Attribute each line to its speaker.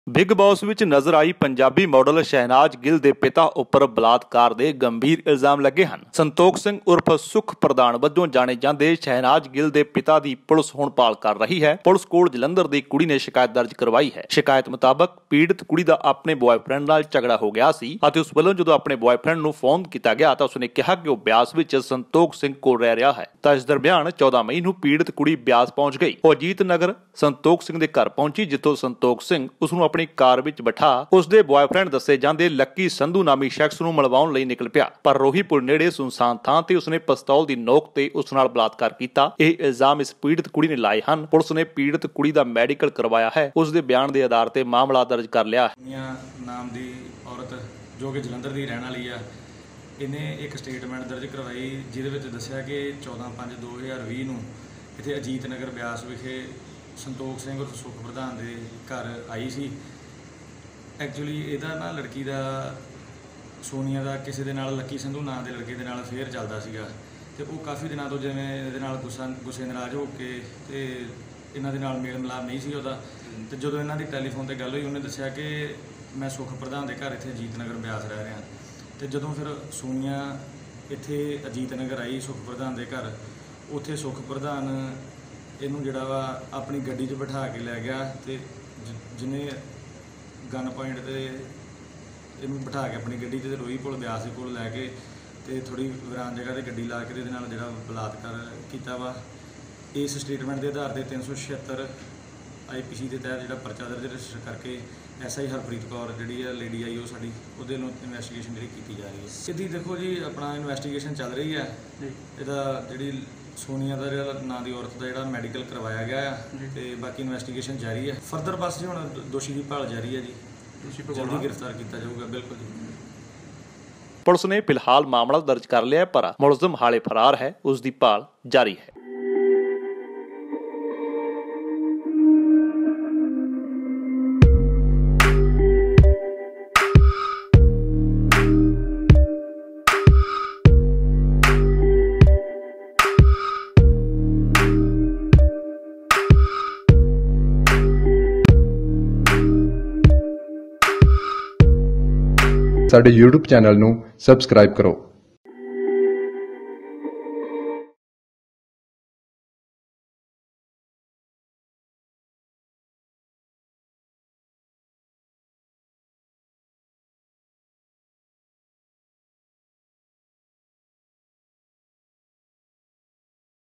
Speaker 1: Big Boss विच नजर आई पंजाबी मॉडल शहनाज गिल दे पिता उपर बलात्कार दे गंभीर इल्जाम लगे हैं। संतोख सिंह उर्फ सुख प्रधान वजों जाने जांदे शहनाज गिल दे पिता दी पुलिस हुण भाल कर रही है। पुलिस कोल जलंधर दी कुड़ी ने शिकायत दर्ज करवाई है। शिकायत मुताबक पीड़ित कुड़ी दा अपने बॉयफ्रेंड नाल झगड़ा हो गया सी अते उस वल्लों जदों अपने बॉयफ्रेंड नूं फोन कीता गया तां उसने कहा कि वह ब्यास विच संतोख सिंह कोल रह रहा है। तां इस दरमियान 14 मई नूं पीड़ित कुड़ी ब्यास पहुंच गई। ਉਹ ਅਜੀਤ नगर संतोख सिंह दे घर पहुंची जिथों संतोख सिंह उसनूं अपनी कार विच बिठा उसदे बॉयफ्रेंड दस्से जांदे लक्की संधू नामी शख्स नूं मिलवाउण लई निकल पिया। पर रोही पुल नेड़े सुनसान थां ते उसने पिस्तौल दी नोक ते उस नाल बलात्कार कीता। ਇਹ इल्जाम इस पीड़ित कुड़ी ने लाए ਹਨ। पुलिस ने पीड़ित कुड़ी दा मैडिकल करवाया है। उसदे बयान दे आधार ते मामला दर्ज कर लिया है।
Speaker 2: नाम दी औरत जो कि जलंधर दी रहण वाली आ, इन्हें एक स्टेटमेंट दर्ज करवाई जिहदे विच दस्सिया कि 14/5/2020 ਨੂੰ इत्थे अजीत नगर ब्यास विखे संतोख सिंह उर्फ सुख प्रधान के घर आई सी। एक्चुअली इहदा ना लड़की का सोनिया का किसी दे नाल लक्की संधू नाम के लड़के दे नाल अफेयर चलता सीगा ते वो काफ़ी दिनों तो जिवें इहदे नाल गुस्से नाराज़ हो के ते इन्हां दे नाल मेल मिलाप नहीं सी उहदा। ते जदों इन्हां दी टैलीफोन ते गल होई उन्हें दस्सिया कि मैं सुख प्रधान के घर इत्थे अजीत नगर ब्यास रह रहा। तो जदों फिर सोनिया इत्थे अजीत नगर आई सुख प्रधान के घर, उत्थे सुख प्रधान इनू जिहड़ा वा अपनी गड्डी 'च बिठा के लै गया ते जिन्हें गन पॉइंट ते इनू बिठा के अपनी गड्डी 'च रोही पुल ब्यास दे कोल लैके ते थोड़ी वीरान जगह ते गड्डी ला के इहदे नाल जिहड़ा बलात्कार कीता वा। इस स्टेटमेंट के आधार पर 376 IPC के तहत जिहड़ा परचा दर्ज रजिस्टर करके SI हरप्रीत कौर जी लेडी आई साड़ी उहदे नूं इन्वैस्टिगेशन जी की जा रही है। इसकी देखो जी अपना इन्वैस्टिगेशन चल रही है। इहदा जिहड़ी सोनिया का जिहड़ा नां दी औरत का जिहड़ा मैडिकल करवाया गया है ते बाकी इन्वैस्टिगेशन जारी है। फर्दर बस जी हुण दोषी की भाल जारी है जी, जल्दी गिरफ्तार किया जाऊगा। बिल्कुल जी।
Speaker 1: पुलिस ने फिलहाल मामला दर्ज कर लिया पर मुलजम हाले फरार है, उसकी भाल जारी है।
Speaker 3: ਸਾਡੇ YouTube ਚੈਨਲ ਨੂੰ ਸਬਸਕ੍ਰਾਈਬ ਕਰੋ।